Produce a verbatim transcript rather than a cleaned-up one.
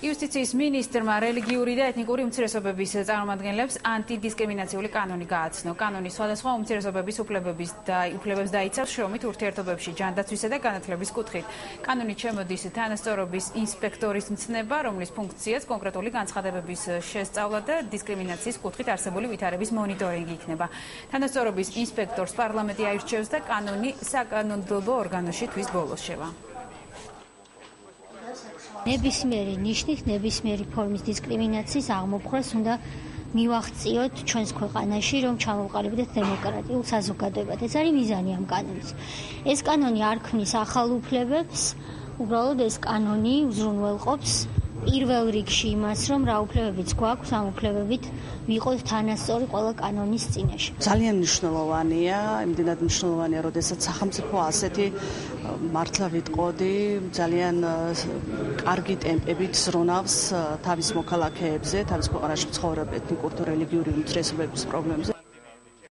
იუსტიციის მინისტრმა რელიგიური და ეთნიკური უმცირესობების წარმომადგენლებს ანტიდისკრიმინაციული კანონი გააცნო. კანონი სხვადასხვა უმცირესობების უფლებების და უფლებებს დაიცავს შრომით ურთიერთობებში ჯანდაცვისა და განათლების კუთხით. კანონით შემოდის თანასწორობის ინსპექტორის მცნება, რომლის ფუნქციაც კონკრეტული განცხადებების შესწავლა და დისკრიმინაციის კუთხით არსებული ვითარების მონიტორინგი იქნება. თანასწორობის ინსპექტორს პარლამენტი აირჩევს და კანონი საკანონმდებლო ორგანოში თვის ბოლოს შევა. ნებისმიერი ნიშნით, ნებისმიერი ფორმის დისკრიმინაციის აღმოფხვრას უნდა მივახციოთ ჩვენს ქვეყანაში, რომ ჩამოვყალიბდეთ დემოკრატიულ საზოგადოებად. ეს არის მიზანი ამ კანონის. ეს კანონი არ ქმნის ახალ უფლებებს, უბრალოდ ეს კანონი უზრუნველყოფს პირველ რიგში იმას, რომ რა უფლებებიც გვაქვს, ამ უფლებებით ვიყოთ თანასწორი ყველა კანონის წინაშე. ძალიან მნიშვნელოვანია, იმდენად მნიშვნელოვანია, როდესაც სახელმწიფო ასეთი მართლა ვიტყოდი, ძალიან კარგი ტემპებით ზრუნავს თავის მოქალაქეებზე, თავის ქვეყანაში მცხოვრებ ეთნიკური თუ რელიგიური უმცირესობების პრობლემებზე.